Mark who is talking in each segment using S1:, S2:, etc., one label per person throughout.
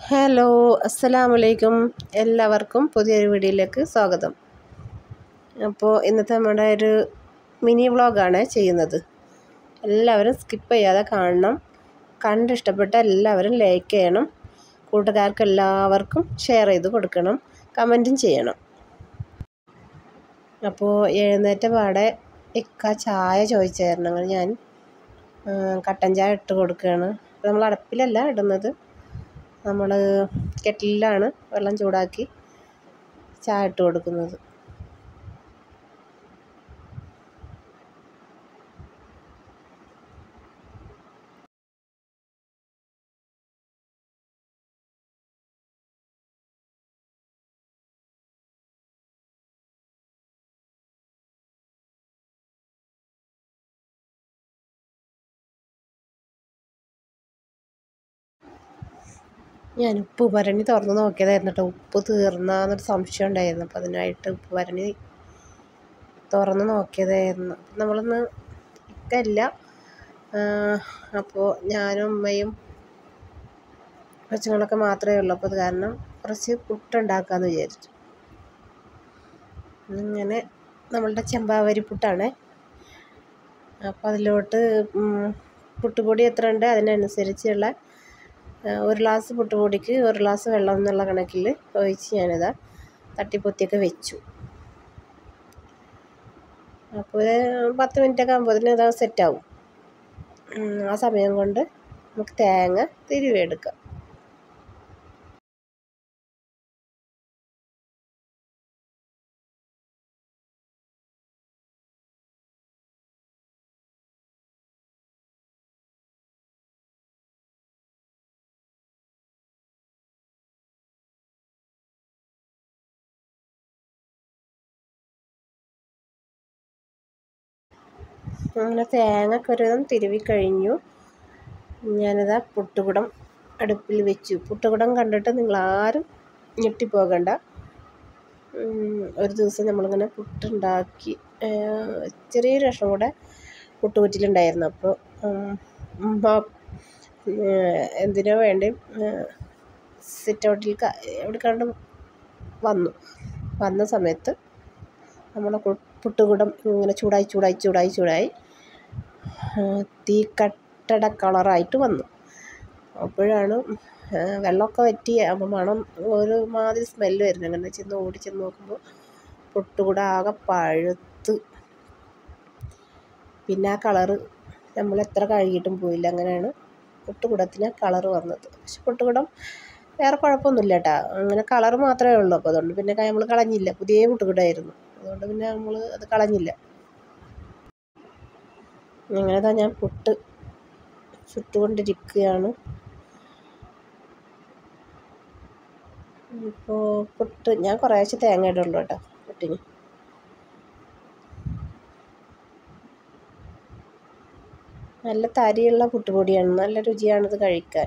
S1: Hello, അസ്സലാമലൈക്കും. എല്ലാവർക്കും പുതിയൊരു വീഡിയോയിലേക്ക് സ്വാഗതം. അപ്പോൾ ഇന്നത്തെ നമ്മുടെ ഒരു മിനി വ്ളോഗാണ് ചെയ്യുന്നത്. എല്ലാവരും സ്കിപ്പ് ചെയ്യാതെ കാണണം. കണ്ടിഷ്ടപ്പെട്ട എല്ലാവരും ലൈക്ക് ചെയ്യണം. കൂട്ടുകാർക്ക് എല്ലാവർക്കും ഷെയർ ചെയ്ത് കൊടുക്കണം. കമൻറ്റും ചെയ്യണം. അപ്പോൾ എഴുന്നേറ്റ പാടെ ഇക്ക ചായ ചോദിച്ചായിരുന്നു. അങ്ങനെ ഞാൻ കട്ടൻ ചായ ഇട്ട് കൊടുക്കുകയാണ്. നമ്മൾ അടുപ്പിലല്ല ഇടുന്നത്, നമ്മൾ കെറ്റിലാണ് വെള്ളം ചൂടാക്കി ചായ ഇട്ട് കൊടുക്കുന്നത്. ഞാൻ ഉപ്പ് ഭരണി തുറന്ന് നോക്കിയതായിരുന്നു കേട്ടോ. ഉപ്പ് തീർന്നാന്നൊരു സംശയം ഉണ്ടായിരുന്നു. അപ്പോൾ അതിനായിട്ട് ഉപ്പ് ഭരണി തുറന്ന് നോക്കിയതായിരുന്നു. നമ്മളൊന്ന് ഇക്കല്ല, അപ്പോൾ ഞാനും അമ്മയും കൊച്ചുങ്ങളൊക്കെ മാത്രമേ ഉള്ളൂ. അപ്പോൾ അത് കാരണം കുറച്ച് പുട്ടുണ്ടാക്കാമെന്ന് വിചാരിച്ചു. ഇങ്ങനെ നമ്മളുടെ ചെമ്പാവരി പുട്ടാണ്. അപ്പോൾ അതിലോട്ട് പുട്ടുപൊടി എത്ര ഉണ്ട് അതിനനുസരിച്ചുള്ള 1 ഗ്ലാസ് പുട്ടുപൊടിക്ക് 1 ഗ്ലാസ് വെള്ളം എന്നുള്ള കണക്കിൽ ഒഴിച്ച് ഞാനിതാ തട്ടിപ്പൊത്തിയൊക്കെ വെച്ചു. അപ്പോൾ 10 മിനിറ്റൊക്കെ ആകുമ്പോൾ ഇതാ സെറ്റാവും. ആ സമയം കൊണ്ട് നമുക്ക് തേങ്ങ തിരുവിയെടുക്കാം. അങ്ങനെ തേങ്ങ ഒക്കെ ഒരുവിധം തിരുവി കഴിഞ്ഞു. ഞാനിതാ പുട്ടുകുടം അടുപ്പിൽ വെച്ചു. പുട്ടുകുടം കണ്ടിട്ട് നിങ്ങളാരും ഞെട്ടിപ്പോകണ്ട. ഒരു ദിവസം നമ്മളിങ്ങനെ പുട്ടുണ്ടാക്കി, ചെറിയൊരു കഷ്ണം കൂടെ പുട്ടുകുറ്റിലുണ്ടായിരുന്നു. അപ്പോൾ ഉമ്മ എന്തിനോ വേണ്ടി സിറ്റ് ഔട്ടിൽ എവിടെക്കാണ്ട് വന്ന സമയത്ത് നമ്മുടെ പുട്ടുകുടം ഇങ്ങനെ ചൂടായി തീ കട്ടട കളറായിട്ട് വന്നു. അപ്പോഴാണ് വെള്ളമൊക്കെ വറ്റി. അപ്പോൾ മണം ഒരു മാതിരി സ്മെല്ല് വരുന്നു. അങ്ങനെ ഓടിച്ചെന്ന് നോക്കുമ്പോൾ പുട്ടുകുടം ആകെ പഴുത്ത്, പിന്നെ ആ കളറ് നമ്മൾ എത്ര കഴുകിയിട്ടും പോയില്ല. അങ്ങനെയാണ് പുട്ടുകുടത്തിന് കളറ് വന്നത്. പക്ഷെ പുട്ടുകുടം വേറെ കുഴപ്പമൊന്നുമില്ല കേട്ടോ. അങ്ങനെ കളറ് മാത്രമേ ഉള്ളൂ. അപ്പോൾ അതുകൊണ്ട് പിന്നെ നമ്മൾ കളഞ്ഞില്ല. പുതിയ പുട്ടുകുടമായിരുന്നു, അതുകൊണ്ട് പിന്നെ നമ്മൾ അത് കളഞ്ഞില്ല. അങ്ങനെതാ ഞാൻ പുട്ട് ചുട്ടുകൊണ്ടിരിക്കുകയാണ്. ഇപ്പോൾ പുട്ട് ഞാൻ കുറേശ്ശെ തേങ്ങ ഇടുള്ളൂ കേട്ടോ പുട്ടിന്. നല്ല തരിയുള്ള പുട്ടുപൊടിയാണ്, നല്ല രുചിയാണിത് കഴിക്കാൻ.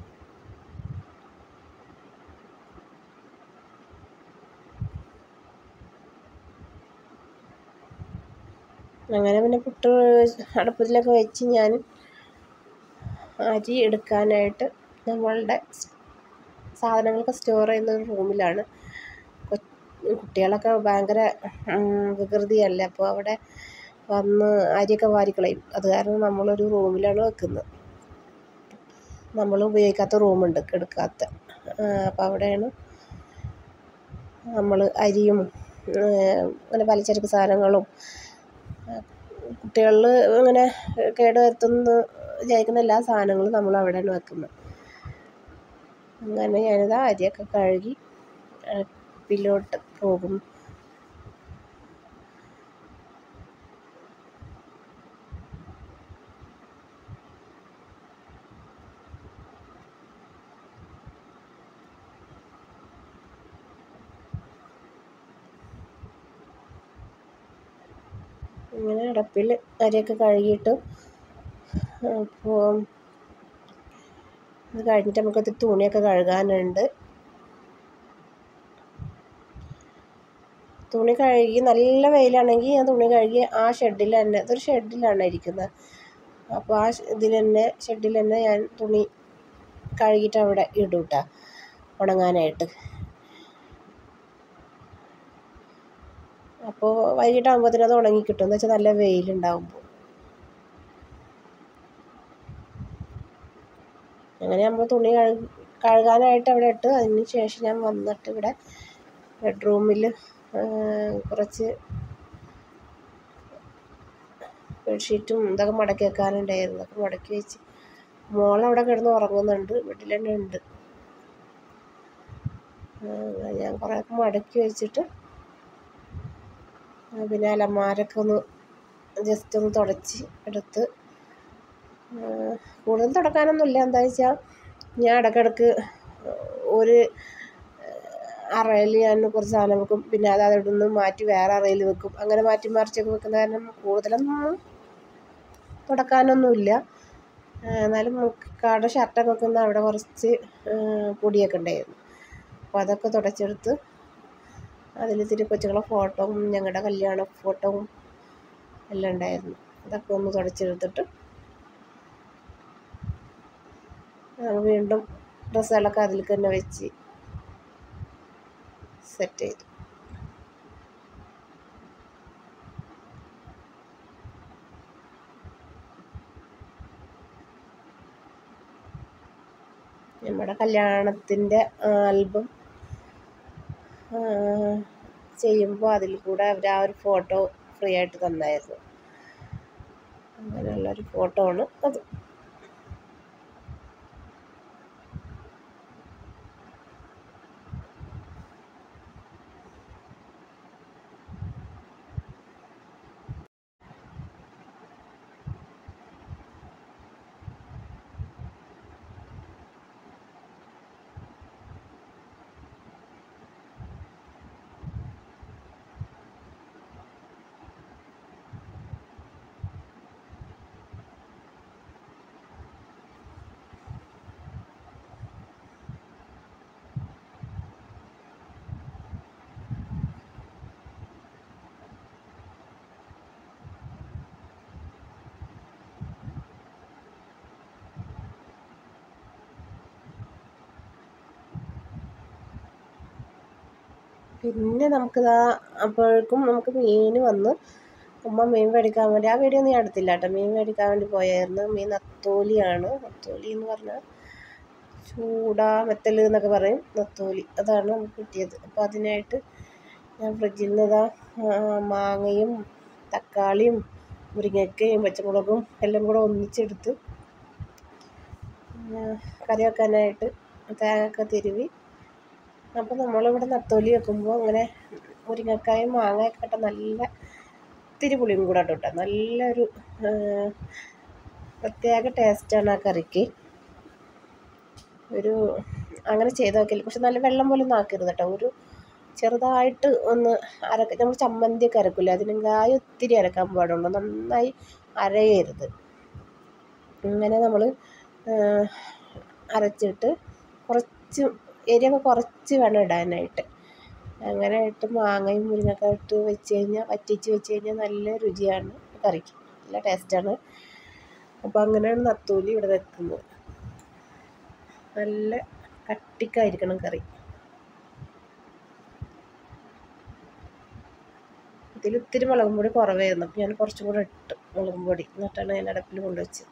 S1: അങ്ങനെ പിന്നെ പുട്ട് അടുപ്പത്തിലൊക്കെ വെച്ച് ഞാൻ അരി എടുക്കാനായിട്ട് നമ്മളുടെ സാധനങ്ങളൊക്കെ സ്റ്റോർ ചെയ്യുന്ന ഒരു റൂമിലാണ്. കുട്ടികളൊക്കെ ഭയങ്കര വികൃതിയല്ല. അപ്പോൾ അവിടെ വന്ന് അരിയൊക്കെ വാരിക്കളയും. അത് കാരണം നമ്മളൊരു റൂമിലാണ് വെക്കുന്നത്. നമ്മൾ ഉപയോഗിക്കാത്ത റൂമുണ്ട്, എടുക്കാത്ത. അപ്പോൾ അവിടെയാണ് നമ്മൾ അരിയും അങ്ങനെ പലചരക്ക് സാധനങ്ങളും കുട്ടികളിൽ ഇങ്ങനെ കേടുവരുത്തുന്ന വിചാരിക്കുന്ന എല്ലാ സാധനങ്ങളും നമ്മൾ അവിടെയാണ് വെക്കുന്നത്. അങ്ങനെ ഞാനിതാ അരിയൊക്കെ കഴുകി അടുപ്പിലോട്ട് പോകും. ഇങ്ങനെ അടുപ്പിൽ അരിയൊക്കെ കഴുകിയിട്ട്, അപ്പോൾ ഇത് കഴിഞ്ഞിട്ട് നമുക്കത് തുണിയൊക്കെ കഴുകാനുണ്ട്. തുണി കഴുകി നല്ല വെയിലാണെങ്കിൽ ഞാൻ തുണി കഴുകി ആ ഷെഡിൽ തന്നെ, ഇതൊരു ഷെഡിലാണ് ഇരിക്കുന്നത്. അപ്പോൾ ആ ഷെഡിൽ തന്നെ ഞാൻ തുണി കഴുകിയിട്ട് അവിടെ ഇടും കേട്ടോ. ഉണങ്ങാനായിട്ട്. അപ്പോൾ വൈകിട്ടാകുമ്പോഴത്തേനും അത് ഉണങ്ങി കിട്ടും, എന്ന് വെച്ചാൽ നല്ല വെയിലുണ്ടാകുമ്പോൾ. അങ്ങനെ നമ്മൾ തുണി കഴുകാനായിട്ട് അവിടെ ഇട്ട് അതിന് ശേഷം ഞാൻ വന്നിട്ട് ഇവിടെ ബെഡ്റൂമിൽ കുറച്ച് ബെഡ്ഷീറ്റും ഇതൊക്കെ മടക്കി വെക്കാനുണ്ടായിരുന്നു. അതൊക്കെ മടക്കി വെച്ച് മോളവിടെ കിടന്ന് ഉറങ്ങുന്നുണ്ട്, വീട്ടിൽ തന്നെ ഉണ്ട്. ഞാൻ കുറേയൊക്കെ മടക്കി വെച്ചിട്ട് പിന്നെ അലമാരൊക്കെ ഒന്ന് ജസ്റ്റ് ഒന്ന് തുടച്ച് എടുത്ത്. കൂടുതൽ തുടക്കാനൊന്നുമില്ല, എന്താ വെച്ചാൽ ഞാൻ ഇടയ്ക്കിടയ്ക്ക് ഒരു അറയിൽ ഞാൻ കുറച്ച് സാധനം വെക്കും, പിന്നെ അത് അവിടെ നിന്ന് മാറ്റി വേറെ അറയിൽ വെക്കും. അങ്ങനെ മാറ്റി മറിച്ചൊക്കെ വെക്കുന്ന കാരണം കൂടുതലൊന്നും തുടക്കാനൊന്നുമില്ല. എന്നാലും കട ഷർട്ടൊക്കെ വെക്കുന്ന അവിടെ കുറച്ച് പൊടിയൊക്കെ ഉണ്ടായിരുന്നു. അപ്പോൾ അതൊക്കെ തുടച്ചെടുത്ത് അതിലിത്തിരി കൊച്ചുങ്ങളെ ഫോട്ടോയും ഞങ്ങളുടെ കല്യാണ ഫോട്ടോയും എല്ലാം ഉണ്ടായിരുന്നു. അതൊക്കെ ഒന്ന് തുടച്ചെടുത്തിട്ട് വീണ്ടും ഡ്രസ്സുകളൊക്കെ അതിലേക്ക് തന്നെ വെച്ച് സെറ്റ് ചെയ്തു. നമ്മുടെ കല്യാണത്തിൻ്റെ ആൽബം ചെയ്യുമ്പോൾ അതിൽ കൂടെ അവർ ആ ഒരു ഫോട്ടോ ഫ്രീ ആയിട്ട് തന്നായിരുന്നു. അങ്ങനെയുള്ളൊരു ഫോട്ടോ ആണ് അത്. പിന്നെ അപ്പോഴേക്കും നമുക്ക് മീൻ വന്ന്. ഉമ്മ മീൻ മേടിക്കാൻ വേണ്ടി, ആ വീഡിയോ ഞാൻ എടുത്തില്ല കേട്ടോ, മീൻ മേടിക്കാൻ വേണ്ടി പോയായിരുന്നു. മീൻ നത്തോലിയാണ്. നത്തോലി എന്ന് പറഞ്ഞാൽ ചൂടാ മെത്തൽ എന്നൊക്കെ പറയും, നത്തോലി. അതാണ് നമുക്ക് കിട്ടിയത്. അപ്പോൾ അതിനായിട്ട് ഞാൻ ഫ്രിഡ്ജിൽ നിന്ന് മാങ്ങയും തക്കാളിയും മുരിങ്ങയ്ക്കയും പച്ചമുളകും എല്ലാം കൂടെ ഒന്നിച്ചെടുത്ത് കറി വെക്കാനായിട്ട് തേങ്ങയൊക്കെ തിരുവി. അപ്പോൾ നമ്മളിവിടെ നത്തോലി വെക്കുമ്പോൾ അങ്ങനെ മുരിങ്ങക്കായും മാങ്ങയൊക്കെ ഇട്ട നല്ല ഇത്തിരി പുളിയും കൂടെ ഇട്ടോ, നല്ലൊരു പ്രത്യേക ടേസ്റ്റാണ് ആ കറിക്ക്. അങ്ങനെ ചെയ്ത് നോക്കില്ല, പക്ഷെ നല്ല വെള്ളം പോലെ ഒന്നും ആക്കരുത് കേട്ടോ. ഒരു ചെറുതായിട്ട് ഒന്ന് നമ്മൾ ചമ്മന്തിയൊക്കെ അരക്കില്ല, അതിനെങ്കായി ഒത്തിരി അരക്കാൻ പാടുള്ളൂ, നന്നായി അരയരുത്. ഇങ്ങനെ നമ്മൾ അരച്ചിട്ട് കുറച്ച് എരിയൊക്കെ കുറച്ച് വേണം ഇടാനായിട്ട്. അങ്ങനെ ഇട്ട് മാങ്ങയും മുരിങ്ങയൊക്കെ ഇട്ട് വറ്റിച്ച് വെച്ച് കഴിഞ്ഞാൽ നല്ല രുചിയാണ് കറിക്ക്, നല്ല ടേസ്റ്റാണ്. അപ്പോൾ അങ്ങനെയാണ് നത്തോലി ഇവിടെ വെക്കുന്നത്. നല്ല കട്ടിക്കായിരിക്കണം കറി. ഇതിൽ ഇത്തിരി മുളകും പൊടി കുറവായിരുന്നു, അപ്പോൾ ഞാൻ കുറച്ചും കൂടെ ഇട്ട് മുളകും പൊടി, എന്നിട്ടാണ് ഞാൻ അടുപ്പിൽ കൊണ്ടുവച്ചത്.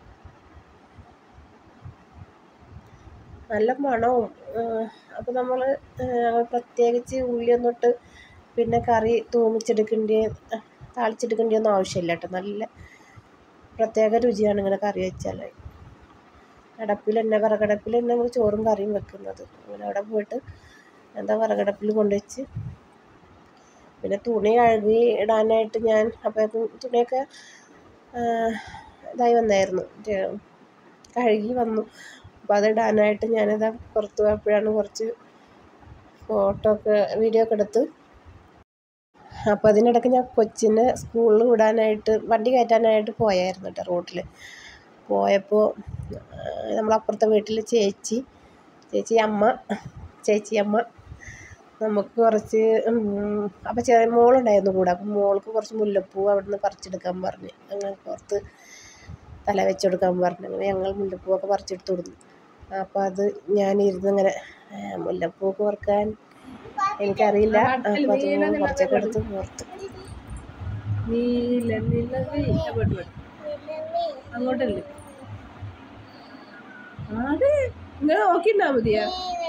S1: നല്ല മണവും. അപ്പോൾ നമ്മൾ പ്രത്യേകിച്ച് ഉള്ളിയൊന്നും ഇട്ട് പിന്നെ കറി താളിച്ചെടുക്കേണ്ടിയൊന്നും ആവശ്യമില്ല കേട്ടോ. നല്ല പ്രത്യേക രുചിയാണ് ഇങ്ങനെ കറി വെച്ചാൽ. വിറകടപ്പിൽ തന്നെ നമ്മൾ ചോറും കറിയും വെക്കുന്നത്. അങ്ങനെ അവിടെ പോയിട്ട് വിറകടപ്പിൽ കൊണ്ടുവച്ച് പിന്നെ തുണി കഴുകി ഇടാനായിട്ട് ഞാൻ അപ്പോഴേക്കും തുണിയൊക്കെ ഇതായി വന്നായിരുന്നു, കഴുകി വന്നു. അപ്പോൾ അതിടാനായിട്ട് ഞാനത് പുറത്ത് പോയപ്പോഴാണ് കുറച്ച് വീഡിയോ ഒക്കെ എടുത്ത്. അപ്പോൾ അതിനിടയ്ക്ക് ഞാൻ കൊച്ചിനെ സ്കൂളിൽ വിടാനായിട്ട് വണ്ടി കയറ്റാനായിട്ട് പോയായിരുന്നു കേട്ടോ. റോട്ടിൽ പോയപ്പോൾ നമ്മളപ്പുറത്തെ വീട്ടിൽ ചേച്ചിയമ്മ നമുക്ക് കുറച്ച് അപ്പോൾ ചെറിയ മോളുണ്ടായിരുന്നു കൂടെ. അപ്പോൾ മോൾക്ക് കുറച്ച് മുല്ലപ്പൂ അവിടെ നിന്ന് പറിച്ചെടുക്കാൻ പറഞ്ഞ്, അങ്ങനെ പുറത്ത് തല വെച്ചെടുക്കാൻ പറഞ്ഞു. അങ്ങനെ ഞങ്ങൾ മുല്ലപ്പൂവൊക്കെ പറിച്ചെടുത്ത് കൊടുത്തു. അപ്പോൾ അത് ഞാനിരുന്ന് ഇങ്ങനെ മുല്ലപ്പൂ കോർക്കാൻ എനിക്കറിയില്ല. അപ്പോൾ അത് കുറച്ചൊക്കെ എടുത്ത് കോർത്തു.
S2: അങ്ങോട്ടല്ലേ അത് ഇങ്ങനെ നോക്കിണ്ടാ മതിയാ.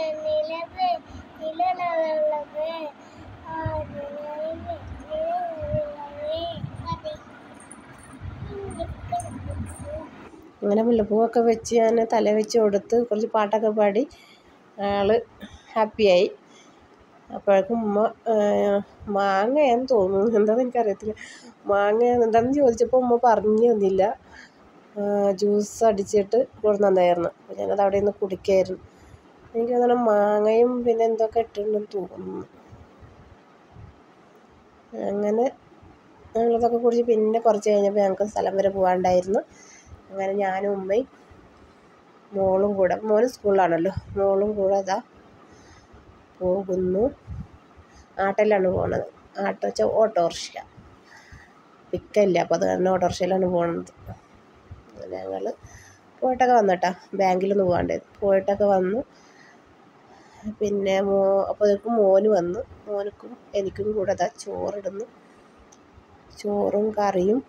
S1: അങ്ങനെ മുല്ലപ്പൂവൊക്കെ വെച്ച് ഞാൻ തല വെച്ച് കൊടുത്ത് കുറച്ച് പാട്ടൊക്കെ പാടി ആൾ ഹാപ്പിയായി. അപ്പോഴേക്കും ഉമ്മ മാങ്ങയാന്ന് തോന്നുന്നു, എന്താണെന്ന് എനിക്കറിയത്തില്ല, മാങ്ങ എന്താണെന്ന് ചോദിച്ചപ്പോൾ ഉമ്മ പറഞ്ഞു തന്നില്ല. ജ്യൂസ് അടിച്ചിട്ട് കൊണ്ടുവന്നായിരുന്നു. അപ്പോൾ ഞാനത് അവിടെ നിന്ന് കുടിക്കായിരുന്നു. എനിക്ക് തോന്നുന്നു മാങ്ങയും പിന്നെ എന്തൊക്കെ ഇട്ടിട്ടുണ്ടെന്ന് തോന്നുന്നു. അങ്ങനെ ഞങ്ങളതൊക്കെ കുടിച്ച് പിന്നെ കുറച്ച് കഴിഞ്ഞപ്പോൾ ഞങ്ങൾക്ക് സ്ഥലം വരെ പോകാണ്ടായിരുന്നു. അങ്ങനെ ഞാനും ഉമ്മയും മോളും കൂടെ, മോന് സ്കൂളിലാണല്ലോ, മോളും കൂടെ അതാ പോകുന്നു. ആട്ടോയിലാണ് പോണത്. ആട്ടോ വെച്ചാൽ ഓട്ടോറിക്ഷ, പിക്കല്ല, അപ്പോൾ അത് കാരണം ഓട്ടോറിക്ഷയിലാണ് പോകുന്നത്. ഞങ്ങൾ പോയിട്ടൊക്കെ വന്നിട്ടാ, ബാങ്കിലൊന്ന് പോകാണ്ടായത്, പോയിട്ടൊക്കെ വന്നു. പിന്നെ അപ്പോഴേക്കും മോന് വന്നു. മോനക്കും എനിക്കും കൂടെ അതാ ചോറിടുന്നു. ചോറും കറിയും.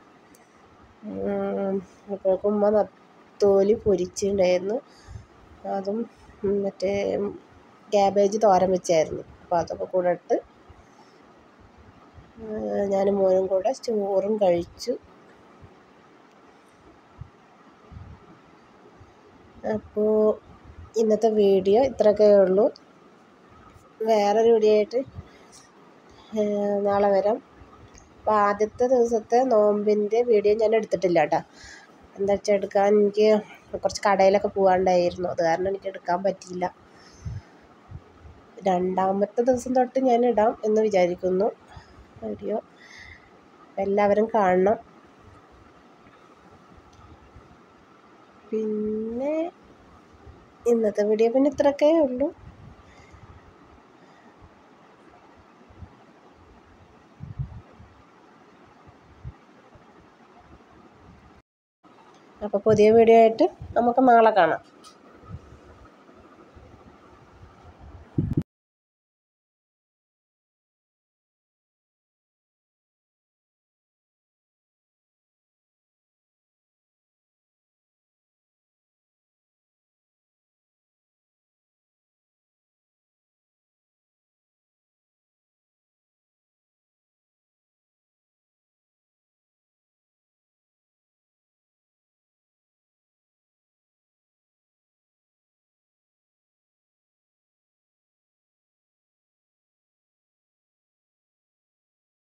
S1: അപ്പോഴേക്കും ഉമ്മ നത്തോലി പൊരിച്ചിട്ടുണ്ടായിരുന്നു. അതും മറ്റേ ക്യാബേജ് തോരൻ വെച്ചായിരുന്നു. അപ്പോൾ അതൊക്കെ കൂടെ ഇട്ട് ഞാനും മോനും കൂടെ ചോറും കഴിച്ചു. അപ്പോൾ ഇന്നത്തെ വീഡിയോ ഇത്രയൊക്കെ ഉള്ളൂ. വേറൊരു വീഡിയോ ആയിട്ട് നാളെ വരാം. അപ്പോൾ ആദ്യത്തെ ദിവസത്തെ നോമ്പിൻ്റെ വീഡിയോ ഞാൻ എടുത്തിട്ടില്ല കേട്ടോ. എന്താ വെച്ചാൽ എടുക്കാൻ എനിക്ക് കുറച്ച് കടയിലൊക്കെ പോകാണ്ടായിരുന്നു, അത് കാരണം എനിക്ക് എടുക്കാൻ പറ്റിയില്ല. രണ്ടാമത്തെ ദിവസം തൊട്ട് ഞാൻ ഇടാം എന്ന് വിചാരിക്കുന്നു വീഡിയോ. എല്ലാവരും കാണണം. പിന്നെ ഇന്നത്തെ വീഡിയോ പിന്നെ ഇത്രയൊക്കെ ഉള്ളൂ. അപ്പോൾ പുതിയ വീഡിയോ ആയിട്ട് നമുക്ക് നാളെ കാണാം.